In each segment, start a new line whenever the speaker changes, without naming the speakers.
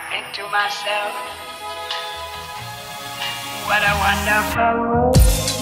think to myself, what a wonderful world.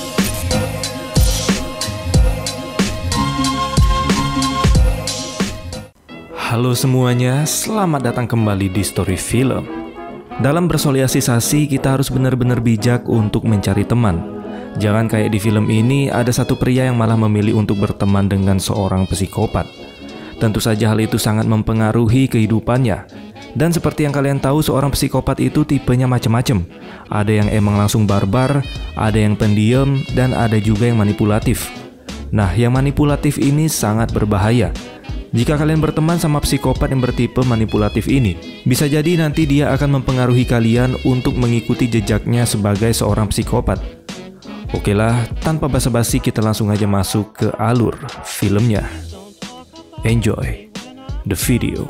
Halo semuanya, selamat datang kembali di Story Film. Dalam bersosialisasi, kita harus benar-benar bijak untuk mencari teman. Jangan kayak di film ini, ada satu pria yang malah memilih untuk berteman dengan seorang psikopat. Tentu saja hal itu sangat mempengaruhi kehidupannya. Dan seperti yang kalian tahu, seorang psikopat itu tipenya macam-macam. Ada yang emang langsung barbar, ada yang pendiam, dan ada juga yang manipulatif. Nah, yang manipulatif ini sangat berbahaya. Jika kalian berteman sama psikopat yang bertipe manipulatif ini, bisa jadi nanti dia akan mempengaruhi kalian untuk mengikuti jejaknya sebagai seorang psikopat. Oke lah, tanpa basa-basi kita langsung aja masuk ke alur filmnya. Enjoy the video.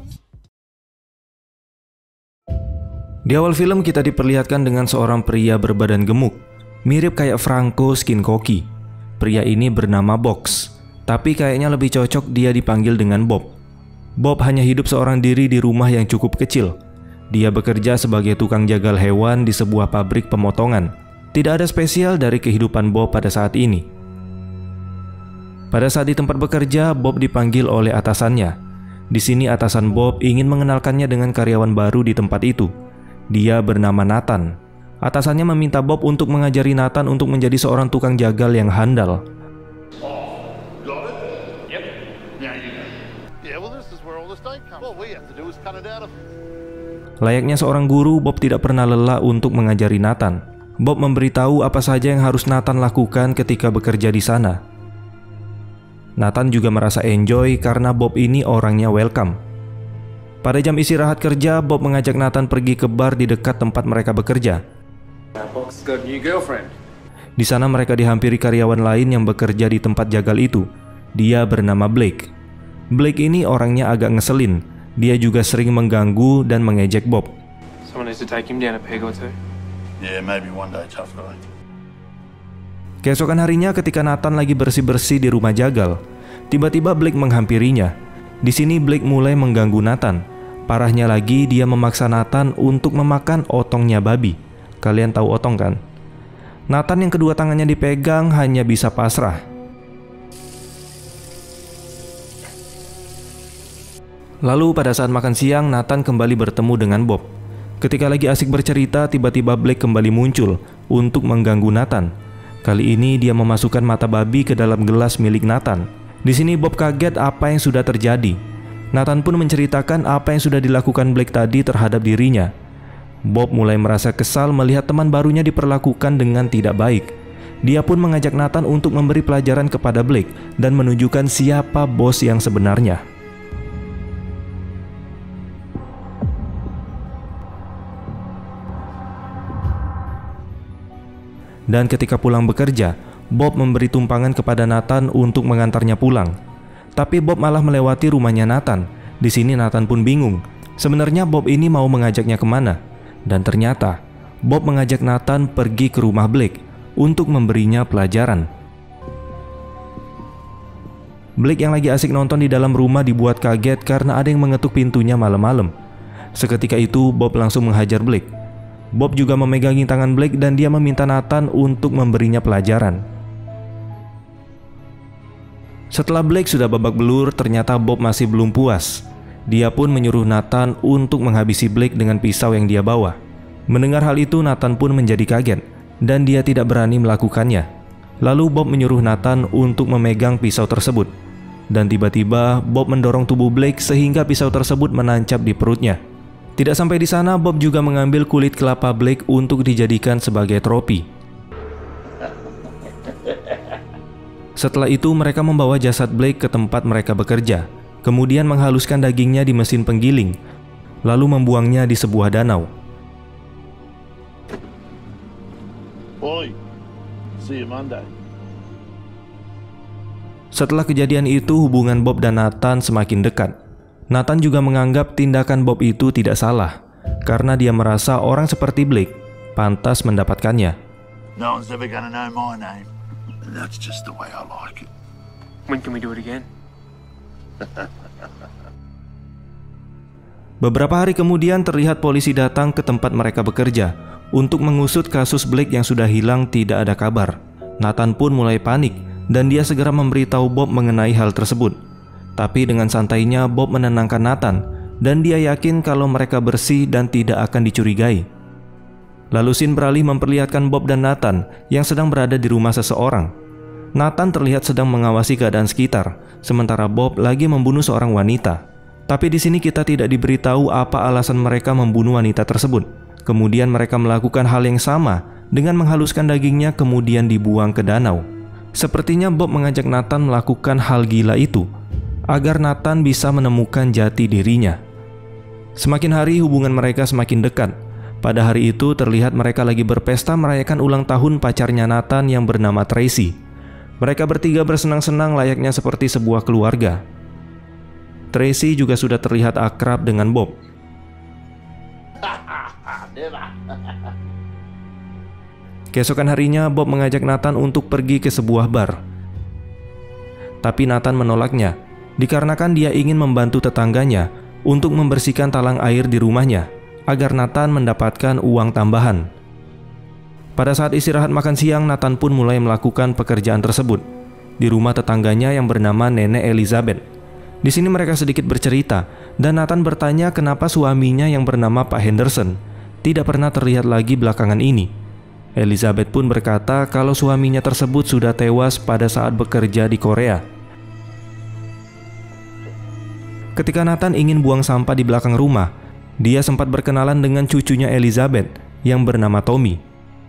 Di awal film kita diperlihatkan dengan seorang pria berbadan gemuk, mirip kayak Franco Skincocky. Pria ini bernama Box. Tapi kayaknya lebih cocok dia dipanggil dengan Bob. Bob hanya hidup seorang diri di rumah yang cukup kecil. Dia bekerja sebagai tukang jagal hewan di sebuah pabrik pemotongan. Tidak ada spesial dari kehidupan Bob pada saat ini. Pada saat di tempat bekerja, Bob dipanggil oleh atasannya. Di sini atasan Bob ingin mengenalkannya dengan karyawan baru di tempat itu. Dia bernama Nathan. Atasannya meminta Bob untuk mengajari Nathan untuk menjadi seorang tukang jagal yang handal. Layaknya seorang guru, Bob tidak pernah lelah untuk mengajari Nathan. Bob memberitahu apa saja yang harus Nathan lakukan ketika bekerja di sana. Nathan juga merasa enjoy karena Bob ini orangnya welcome. Pada jam istirahat kerja, Bob mengajak Nathan pergi ke bar di dekat tempat mereka bekerja. Di sana mereka dihampiri karyawan lain yang bekerja di tempat jagal itu. Dia bernama Blake. Blake ini orangnya agak ngeselin. Dia juga sering mengganggu dan mengejek Bob. Keesokan harinya ketika Nathan lagi bersih-bersih di rumah jagal, tiba-tiba Blake menghampirinya. Di sini Blake mulai mengganggu Nathan. Parahnya lagi, dia memaksa Nathan untuk memakan otongnya babi. Kalian tahu otong kan? Nathan yang kedua tangannya dipegang hanya bisa pasrah. Lalu pada saat makan siang, Nathan kembali bertemu dengan Bob. Ketika lagi asik bercerita, tiba-tiba Blake kembali muncul untuk mengganggu Nathan. Kali ini dia memasukkan mata babi ke dalam gelas milik Nathan. Di sini Bob kaget apa yang sudah terjadi. Nathan pun menceritakan apa yang sudah dilakukan Blake tadi terhadap dirinya. Bob mulai merasa kesal melihat teman barunya diperlakukan dengan tidak baik. Dia pun mengajak Nathan untuk memberi pelajaran kepada Blake dan menunjukkan siapa bos yang sebenarnya. Dan ketika pulang bekerja, Bob memberi tumpangan kepada Nathan untuk mengantarnya pulang. Tapi Bob malah melewati rumahnya Nathan. Di sini Nathan pun bingung. Sebenarnya Bob ini mau mengajaknya kemana? Dan ternyata Bob mengajak Nathan pergi ke rumah Blake untuk memberinya pelajaran. Blake yang lagi asik nonton di dalam rumah dibuat kaget karena ada yang mengetuk pintunya malam-malam. Seketika itu Bob langsung menghajar Blake. Bob juga memegangi tangan Blake dan dia meminta Nathan untuk memberinya pelajaran. Setelah Blake sudah babak belur, ternyata Bob masih belum puas. Dia pun menyuruh Nathan untuk menghabisi Blake dengan pisau yang dia bawa. Mendengar hal itu, Nathan pun menjadi kaget dan dia tidak berani melakukannya. Lalu Bob menyuruh Nathan untuk memegang pisau tersebut. Dan tiba-tiba Bob mendorong tubuh Blake sehingga pisau tersebut menancap di perutnya. Tidak sampai di sana, Bob juga mengambil kulit kelapa Blake untuk dijadikan sebagai tropi. Setelah itu mereka membawa jasad Blake ke tempat mereka bekerja, kemudian menghaluskan dagingnya di mesin penggiling, lalu membuangnya di sebuah danau. Setelah kejadian itu, hubungan Bob dan Nathan semakin dekat. Nathan juga menganggap tindakan Bob itu tidak salah, karena dia merasa orang seperti Blake pantas mendapatkannya.
No one's ever gonna know my name. And that's just the way I like it.
When can we do it again?
Beberapa hari kemudian terlihat polisi datang ke tempat mereka bekerja untuk mengusut kasus Blake yang sudah hilang tidak ada kabar. Nathan pun mulai panik dan dia segera memberitahu Bob mengenai hal tersebut. Tapi dengan santainya Bob menenangkan Nathan dan dia yakin kalau mereka bersih dan tidak akan dicurigai. Lalu Sin beralih memperlihatkan Bob dan Nathan yang sedang berada di rumah seseorang. Nathan terlihat sedang mengawasi keadaan sekitar, sementara Bob lagi membunuh seorang wanita. Tapi di sini kita tidak diberitahu apa alasan mereka membunuh wanita tersebut. Kemudian mereka melakukan hal yang sama dengan menghaluskan dagingnya kemudian dibuang ke danau. Sepertinya Bob mengajak Nathan melakukan hal gila itu agar Nathan bisa menemukan jati dirinya. Semakin hari hubungan mereka semakin dekat. Pada hari itu terlihat mereka lagi berpesta merayakan ulang tahun pacarnya Nathan yang bernama Tracy. Mereka bertiga bersenang-senang layaknya seperti sebuah keluarga. Tracy juga sudah terlihat akrab dengan Bob. Keesokan harinya Bob mengajak Nathan untuk pergi ke sebuah bar. Tapi Nathan menolaknya, dikarenakan dia ingin membantu tetangganya untuk membersihkan talang air di rumahnya, agar Nathan mendapatkan uang tambahan. Pada saat istirahat makan siang, Nathan pun mulai melakukan pekerjaan tersebut di rumah tetangganya yang bernama Nenek Elizabeth. Di sini mereka sedikit bercerita, dan Nathan bertanya kenapa suaminya yang bernama Pak Henderson tidak pernah terlihat lagi belakangan ini. Elizabeth pun berkata kalau suaminya tersebut sudah tewas pada saat bekerja di Korea. Ketika Nathan ingin buang sampah di belakang rumah, dia sempat berkenalan dengan cucunya Elizabeth yang bernama Tommy.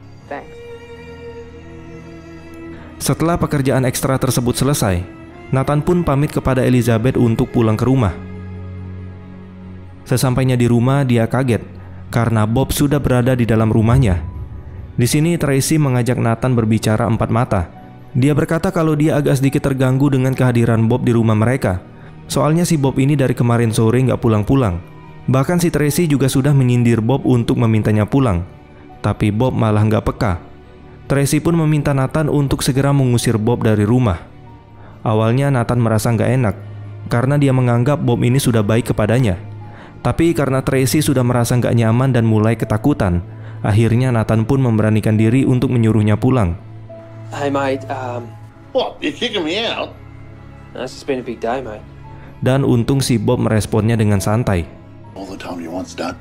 Setelah pekerjaan ekstra tersebut selesai, Nathan pun pamit kepada Elizabeth untuk pulang ke rumah. Sesampainya di rumah, dia kaget karena Bob sudah berada di dalam rumahnya. Di sini Tracy mengajak Nathan berbicara empat mata. Dia berkata kalau dia agak sedikit terganggu dengan kehadiran Bob di rumah mereka. Soalnya si Bob ini dari kemarin sore nggak pulang-pulang. Bahkan si Tracy juga sudah menyindir Bob untuk memintanya pulang. Tapi Bob malah nggak peka. Tracy pun meminta Nathan untuk segera mengusir Bob dari rumah. Awalnya Nathan merasa nggak enak karena dia menganggap Bob ini sudah baik kepadanya. Tapi karena Tracy sudah merasa nggak nyaman dan mulai ketakutan, akhirnya Nathan pun memberanikan diri untuk menyuruhnya pulang.
Hey mate,
What? You're kicking me out?
it's just been a big day, mate.
Dan untung si Bob meresponnya dengan santai.
All the time you want's done.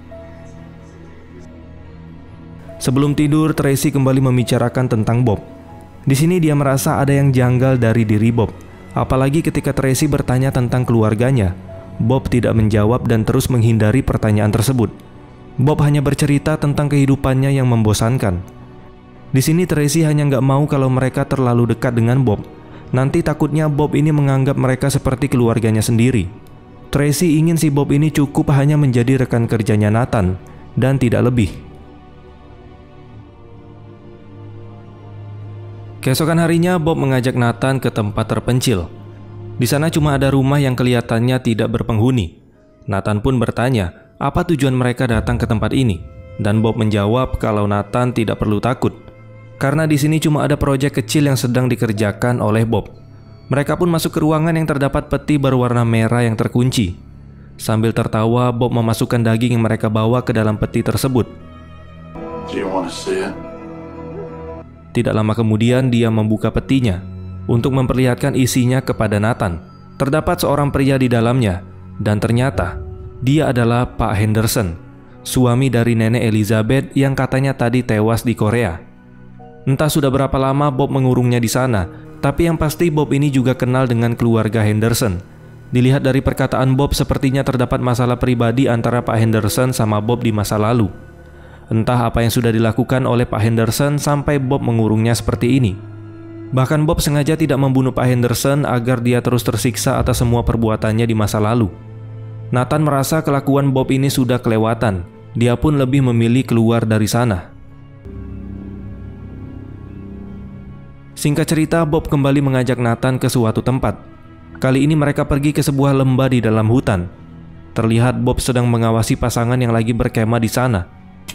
Sebelum tidur, Tracy kembali membicarakan tentang Bob. Di sini dia merasa ada yang janggal dari diri Bob. Apalagi ketika Tracy bertanya tentang keluarganya, Bob tidak menjawab dan terus menghindari pertanyaan tersebut. Bob hanya bercerita tentang kehidupannya yang membosankan. Di sini Tracy hanya nggak mau kalau mereka terlalu dekat dengan Bob. Nanti takutnya Bob ini menganggap mereka seperti keluarganya sendiri. Tracy ingin si Bob ini cukup hanya menjadi rekan kerjanya Nathan dan tidak lebih. Keesokan harinya Bob mengajak Nathan ke tempat terpencil. Di sana cuma ada rumah yang kelihatannya tidak berpenghuni. Nathan pun bertanya apa tujuan mereka datang ke tempat ini, dan Bob menjawab kalau Nathan tidak perlu takut karena di sini cuma ada proyek kecil yang sedang dikerjakan oleh Bob. Mereka pun masuk ke ruangan yang terdapat peti berwarna merah yang terkunci. Sambil tertawa, Bob memasukkan daging yang mereka bawa ke dalam peti tersebut.
Do you want to see it?
Tidak lama kemudian dia membuka petinya untuk memperlihatkan isinya kepada Nathan. Terdapat seorang pria di dalamnya, dan ternyata dia adalah Pak Henderson, suami dari Nenek Elizabeth yang katanya tadi tewas di Korea. Entah sudah berapa lama Bob mengurungnya di sana, tapi yang pasti Bob ini juga kenal dengan keluarga Henderson. Dilihat dari perkataan Bob, sepertinya terdapat masalah pribadi antara Pak Henderson sama Bob di masa lalu. Entah apa yang sudah dilakukan oleh Pak Henderson sampai Bob mengurungnya seperti ini. Bahkan Bob sengaja tidak membunuh Pak Henderson agar dia terus tersiksa atas semua perbuatannya di masa lalu. Nathan merasa kelakuan Bob ini sudah kelewatan. Dia pun lebih memilih keluar dari sana. Singkat cerita, Bob kembali mengajak Nathan ke suatu tempat. Kali ini mereka pergi ke sebuah lembah di dalam hutan. Terlihat Bob sedang mengawasi pasangan yang lagi berkemah di sana.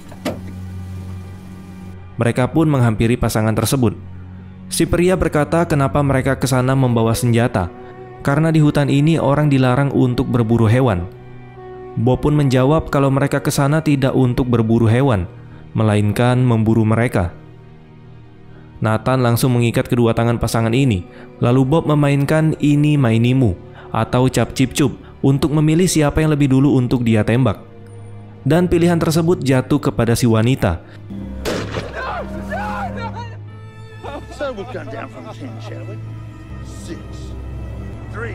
Mereka pun menghampiri pasangan tersebut. Si pria berkata kenapa mereka ke sana membawa senjata, karena di hutan ini orang dilarang untuk berburu hewan. Bob pun menjawab kalau mereka ke sana tidak untuk berburu hewan, melainkan memburu mereka. Nathan langsung mengikat kedua tangan pasangan ini, lalu Bob memainkan ini mainimu atau cap cip cup untuk memilih siapa yang lebih dulu untuk dia tembak. Dan pilihan tersebut jatuh kepada si wanita.
So we'll count down from 10, shall we? 6, 3,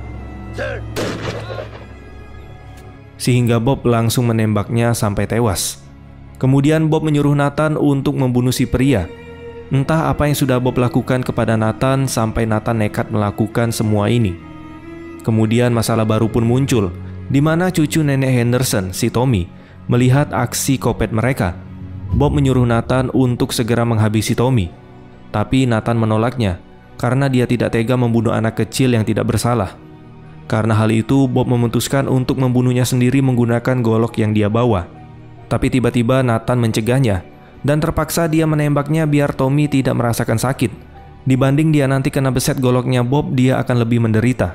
2.
Sehingga Bob langsung menembaknya sampai tewas. Kemudian Bob menyuruh Nathan untuk membunuh si pria. Entah apa yang sudah Bob lakukan kepada Nathan sampai Nathan nekat melakukan semua ini. Kemudian masalah baru pun muncul, di mana cucu nenek Henderson, si Tommy, melihat aksi kopet mereka. Bob menyuruh Nathan untuk segera menghabisi Tommy. Tapi Nathan menolaknya, karena dia tidak tega membunuh anak kecil yang tidak bersalah. Karena hal itu, Bob memutuskan untuk membunuhnya sendiri menggunakan golok yang dia bawa. Tapi tiba-tiba Nathan mencegahnya, dan terpaksa dia menembaknya biar Tommy tidak merasakan sakit. Dibanding dia nanti kena beset goloknya Bob, dia akan lebih menderita.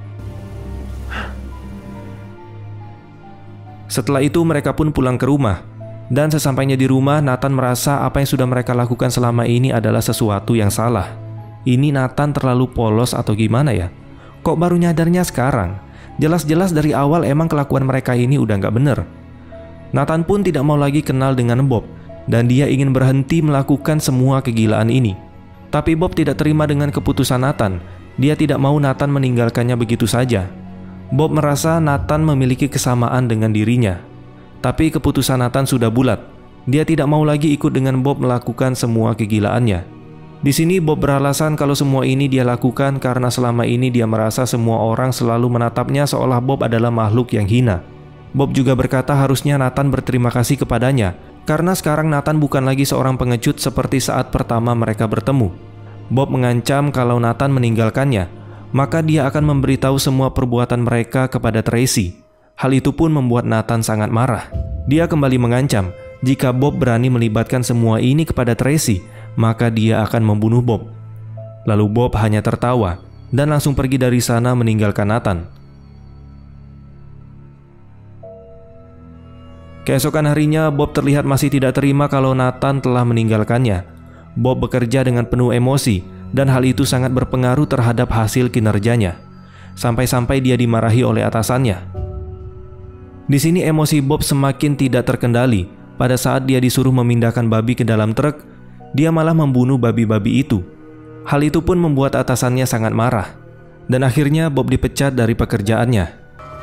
Setelah itu mereka pun pulang ke rumah. Dan sesampainya di rumah, Nathan merasa apa yang sudah mereka lakukan selama ini adalah sesuatu yang salah. Ini Nathan terlalu polos atau gimana ya? Kok baru nyadarnya sekarang? Jelas-jelas dari awal emang kelakuan mereka ini udah nggak bener. Nathan pun tidak mau lagi kenal dengan Bob, dan dia ingin berhenti melakukan semua kegilaan ini. Tapi Bob tidak terima dengan keputusan Nathan. Dia tidak mau Nathan meninggalkannya begitu saja. Bob merasa Nathan memiliki kesamaan dengan dirinya. Tapi keputusan Nathan sudah bulat. Dia tidak mau lagi ikut dengan Bob melakukan semua kegilaannya. Di sini Bob beralasan kalau semua ini dia lakukan karena selama ini dia merasa semua orang selalu menatapnya seolah Bob adalah makhluk yang hina. Bob juga berkata harusnya Nathan berterima kasih kepadanya, karena sekarang Nathan bukan lagi seorang pengecut seperti saat pertama mereka bertemu. Bob mengancam kalau Nathan meninggalkannya, maka dia akan memberitahu semua perbuatan mereka kepada Tracy. Hal itu pun membuat Nathan sangat marah. Dia kembali mengancam, jika Bob berani melibatkan semua ini kepada Tracy, maka dia akan membunuh Bob. Lalu Bob hanya tertawa dan langsung pergi dari sana meninggalkan Nathan. Keesokan harinya Bob terlihat masih tidak terima kalau Nathan telah meninggalkannya. Bob bekerja dengan penuh emosi dan hal itu sangat berpengaruh terhadap hasil kinerjanya. Sampai-sampai dia dimarahi oleh atasannya. Di sini emosi Bob semakin tidak terkendali. Pada saat dia disuruh memindahkan babi ke dalam truk, dia malah membunuh babi-babi itu. Hal itu pun membuat atasannya sangat marah. Dan akhirnya Bob dipecat dari pekerjaannya.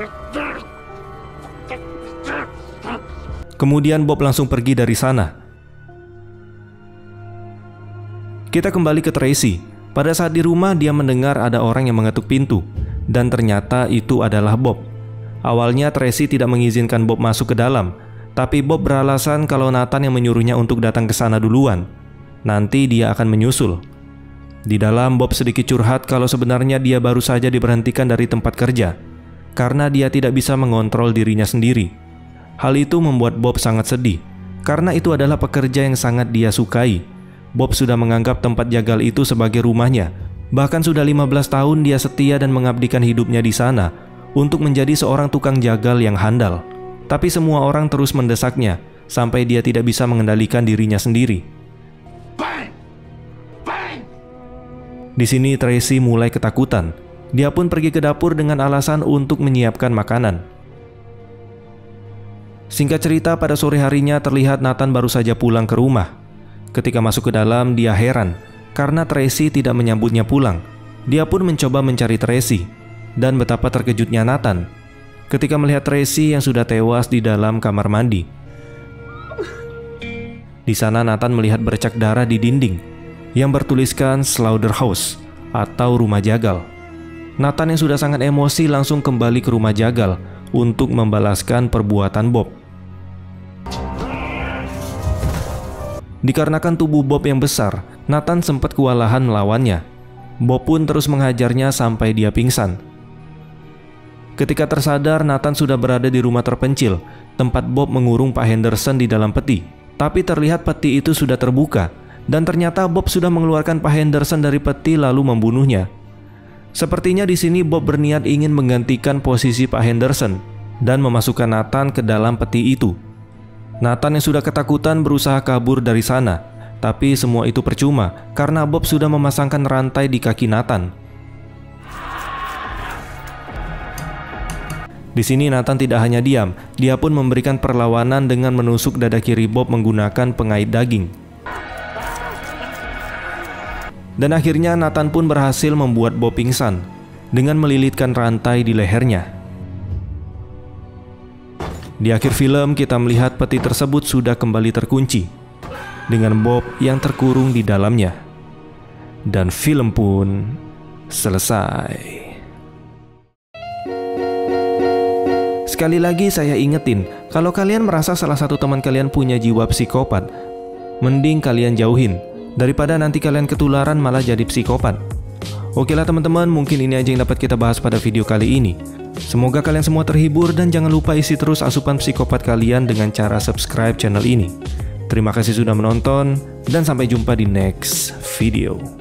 Kemudian Bob langsung pergi dari sana. Kita kembali ke Tracy. Pada saat di rumah dia mendengar ada orang yang mengetuk pintu. Dan ternyata itu adalah Bob. Awalnya Tracy tidak mengizinkan Bob masuk ke dalam. Tapi Bob beralasan kalau Nathan yang menyuruhnya untuk datang ke sana duluan. Nanti dia akan menyusul. Di dalam Bob sedikit curhat kalau sebenarnya dia baru saja diberhentikan dari tempat kerja karena dia tidak bisa mengontrol dirinya sendiri. Hal itu membuat Bob sangat sedih karena itu adalah pekerja yang sangat dia sukai. Bob sudah menganggap tempat jagal itu sebagai rumahnya. Bahkan sudah 15 tahun dia setia dan mengabdikan hidupnya di sana untuk menjadi seorang tukang jagal yang handal. Tapi semua orang terus mendesaknya sampai dia tidak bisa mengendalikan dirinya sendiri. Di sini Tracy mulai ketakutan. Dia pun pergi ke dapur dengan alasan untuk menyiapkan makanan. Singkat cerita, pada sore harinya terlihat Nathan baru saja pulang ke rumah. Ketika masuk ke dalam, dia heran karena Tracy tidak menyambutnya pulang. Dia pun mencoba mencari Tracy, dan betapa terkejutnya Nathan ketika melihat Tracy yang sudah tewas di dalam kamar mandi. Di sana Nathan melihat bercak darah di dinding yang bertuliskan Slaughterhouse atau rumah jagal. Nathan yang sudah sangat emosi langsung kembali ke rumah jagal untuk membalaskan perbuatan Bob. Dikarenakan tubuh Bob yang besar, Nathan sempat kewalahan melawannya. Bob pun terus menghajarnya sampai dia pingsan. Ketika tersadar, Nathan sudah berada di rumah terpencil, tempat Bob mengurung Pak Henderson di dalam peti. Tapi terlihat peti itu sudah terbuka, dan ternyata Bob sudah mengeluarkan Pak Henderson dari peti lalu membunuhnya. Sepertinya di sini Bob berniat ingin menggantikan posisi Pak Henderson. dan memasukkan Nathan ke dalam peti itu. Nathan yang sudah ketakutan berusaha kabur dari sana, tapi semua itu percuma karena Bob sudah memasangkan rantai di kaki Nathan. Di sini Nathan tidak hanya diam, dia pun memberikan perlawanan dengan menusuk dada kiri Bob menggunakan pengait daging. Dan akhirnya Nathan pun berhasil membuat Bob pingsan dengan melilitkan rantai di lehernya. Di akhir film kita melihat peti tersebut sudah kembali terkunci dengan Bob yang terkurung di dalamnya. Dan film pun selesai. Sekali lagi saya ingetin, kalau kalian merasa salah satu teman kalian punya jiwa psikopat, mending kalian jauhin daripada nanti kalian ketularan malah jadi psikopat. Oke lah teman-teman, mungkin ini aja yang dapat kita bahas pada video kali ini. Semoga kalian semua terhibur dan jangan lupa isi terus asupan psikopat kalian dengan cara subscribe channel ini. Terima kasih sudah menonton dan sampai jumpa di next video.